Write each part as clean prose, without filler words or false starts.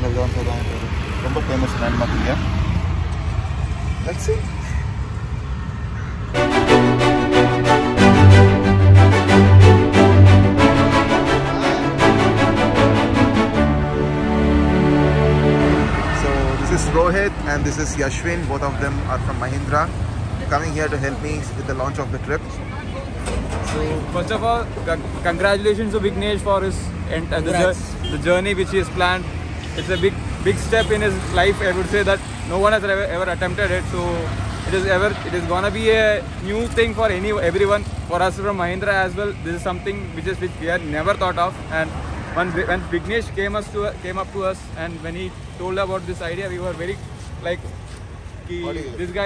அங்கே விதான்சா தான் ரொம்ப ஃபேமஸ் லேண்ட்மார்க் இங்கே. Let's see. So this is Rohit and this is Yashwin. Both of them are from Mahindra, coming here to help me with the launch of the trip. So first of all, congratulations to Vignesh for his the journey which he has planned. It's a big step in his life. I would say that no one has ever attempted it. So it is gonna be a new thing for everyone. For us from Mahindra as well, this is something which we had never thought of. And when Vignesh came up to us, and when he told about this idea, we were very like, this guy.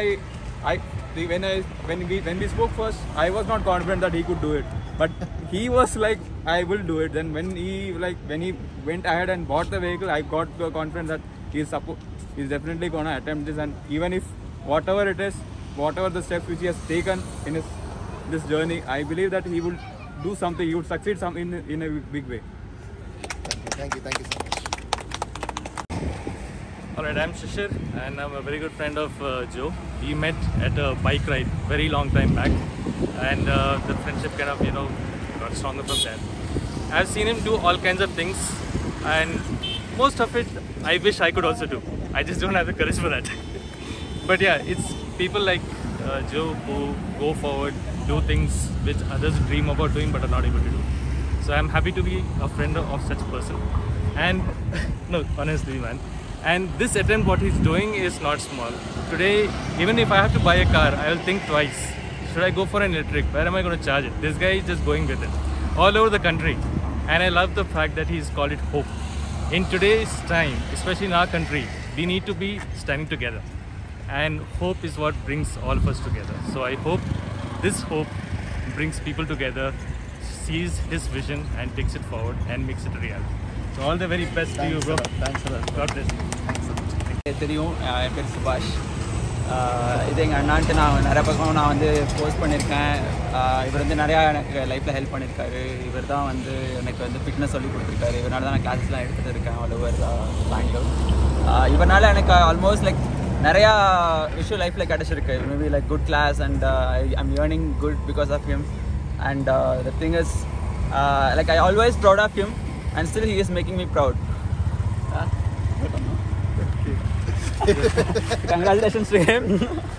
When we spoke first, I was not confident that he could do it, but he was like, I will do it. Then when he went ahead and bought the vehicle, I got the confidence that he's definitely gonna attempt this. And even if whatever it is, whatever the steps which he has taken in this journey, I believe that he will do something. He would succeed in a big way. Thank you so much. Alright, I'm Shishir and I'm a very good friend of Joe. We met at a bike ride very long time back, and the friendship kind of got stronger from there. I've seen him do all kinds of things, and most of it I wish I could also do. I just don't have the courage for that. But yeah, it's people like Joe who go forward, do things which others dream about doing but are not able to do. So I'm happy to be a friend of such a person. And no, honestly man, and this attempt what he's doing is not small. Today, even if I have to buy a car, I will think twice. Should I go for an electric? Where am I going to charge it? This guy is just going with it all over the country. And I love the fact that he's called it hope. In today's time, especially in our country, we need to be standing together. And hope is what brings all of us together. So I hope this hope brings people together, sees his vision and takes it forward and makes it a reality. So all the very best to you, bro. Thanks a lot. God bless you. தெரியும் என் பேர் சுபாஷ். இது எங்கள் அண்ணான்ட்டு நான் நிறையா பக்கம் நான் வந்து போஸ்ட் பண்ணியிருக்கேன். இவர் வந்து நிறையா எனக்கு லைஃப்பில் ஹெல்ப் பண்ணியிருக்காரு. இவர் தான் வந்து எனக்கு வந்து ஃபிட்னஸ் சொல்லி கொடுத்துருக்காரு. இவரால் தான் நான் கிளாஸஸ்லாம் எடுத்துகிட்டு இருக்கேன் ஆல் ஓவர் பெங்களூர். இவரால் எனக்கு ஆல்மோஸ்ட் லைக் நிறையா விஷயம் லைஃப்பில் கிடச்சிருக்கு. Maybe like good class and I'm earning good because of him. And the thing is like I always proud of him and still he is making me proud. Congratulations to him.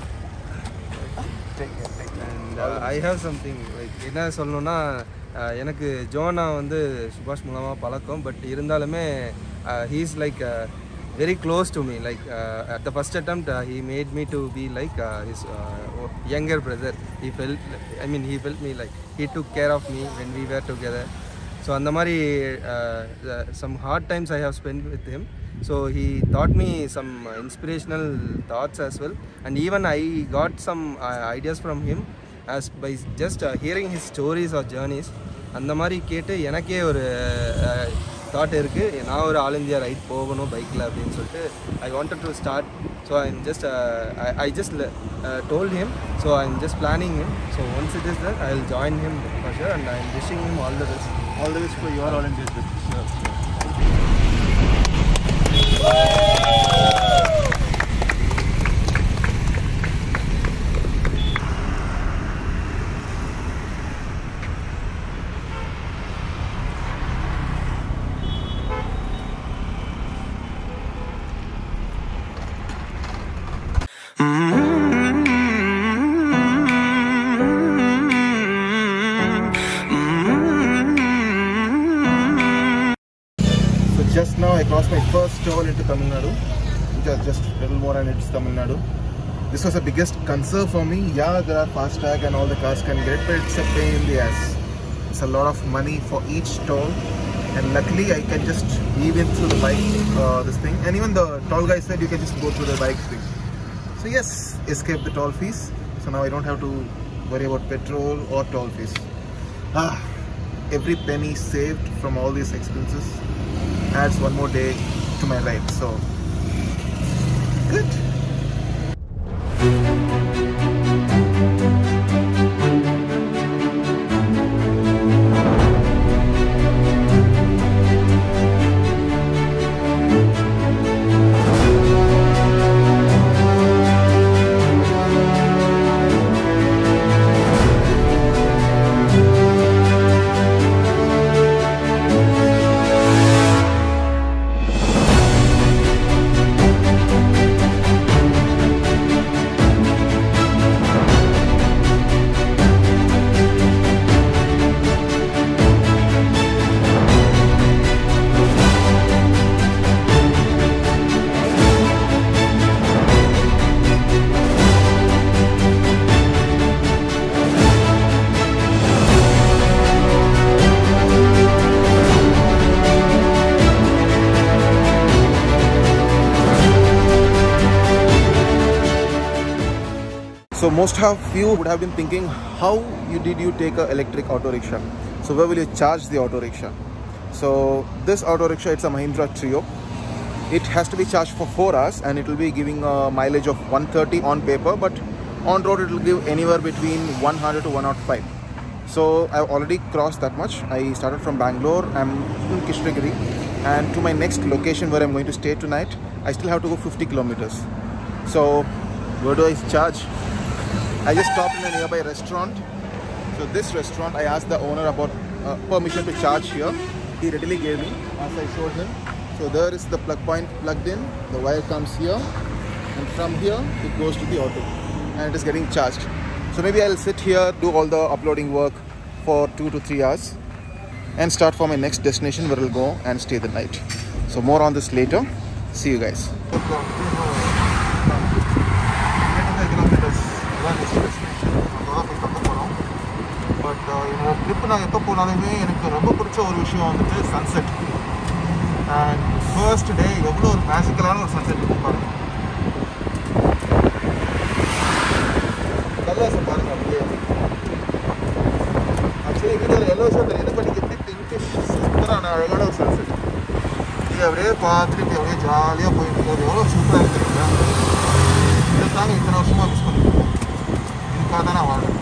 And I have something like என்ன சொல்லணும்னா, எனக்கு ஜோனா வந்து சுபாஷ் மூலமாக பழக்கம். But இருந்தாலுமே he is like very close to me. Like at the first attempt he made me to be like his younger brother. He felt me like he took care of me when we were together. So அந்த மாதிரி some hard times I have spent with him. So he taught me some inspirational thoughts as well, and even I got some ideas from him as by just hearing his stories or journeys. அந்த மாதிரி கேட்டு எனக்கே ஒரு thought இருக்குது, நான் ஒரு all India right போகணும் பைக்கில் அப்படின்னு சொல்லிட்டு I wanted to start. So I'm just I just told him, so I'm just planning him. So once it is there, I'll join him for sure, and I'm wishing him all the best. All the best for your all India's best. Just now I crossed my first toll into Tamil Nadu. Just a little more and it's Tamil Nadu. This was the biggest concern for me. Yeah, there are fast tag and all the cars can get, but it's a pain in the ass. It's a lot of money for each toll, and luckily I can just weave in through the bike, this thing. And even the toll guy said you can just go through the bike thing. So yes, escape the toll fees. So now I don't have to worry about petrol or toll fees. Every penny saved from all these expenses adds one more day to my ride. So good. So most of you would have been thinking, how did you take an electric auto rickshaw? So where will you charge the auto rickshaw? So this auto rickshaw, it's a Mahindra Trio. It has to be charged for 4 hours and it will be giving a mileage of 130 on paper, but on road it will give anywhere between 100 to 105. So I've already crossed that much. I started from Bangalore, I'm in Krishnagiri, and to my next location where I'm going to stay tonight, I still have to go 50 kilometers. So where do I charge? I just stopped in a nearby restaurant. So this restaurant, I asked the owner about permission to charge here. He readily gave me as I showed him. So there is the plug point plugged in, the wire comes here, and from here it goes to the auto and it is getting charged. So maybe I'll sit here, do all the uploading work for 2 to 3 hours and start for my next destination where I'll go and stay the night. So more on this later. See you guys. But இந்த trip நான் எப்போ போனாலுமே எனக்கு ரொம்ப பிடிச்ச ஒரு விஷயம் வந்துட்டு சன்செட். அண்ட் ஃபர்ஸ்ட் டே எவ்வளோ ஒரு மேஜிக்கலான ஒரு சன்செட் இருக்கும் பாருங்கள். கல்லாசம் பாருங்கள் அப்படியே. ஆக்சுவலி வீடியோவில் எல்லோ ஷோ தெரியுது, பட் இங்கே பிங்கிஷ் சூப்பரான அழகான ஒரு சன்செட். இது அப்படியே பார்த்துட்டு இப்படி அப்படியே ஜாலியாக போயிட்டு இருக்கிறது எவ்வளோ சூப்பராக இருக்குங்க. இதை தாங்க இத்தனை வருஷமாக மிஸ் பண்ணிருக்கோம். இதுக்காக தான் நான் வாழ்றேன்.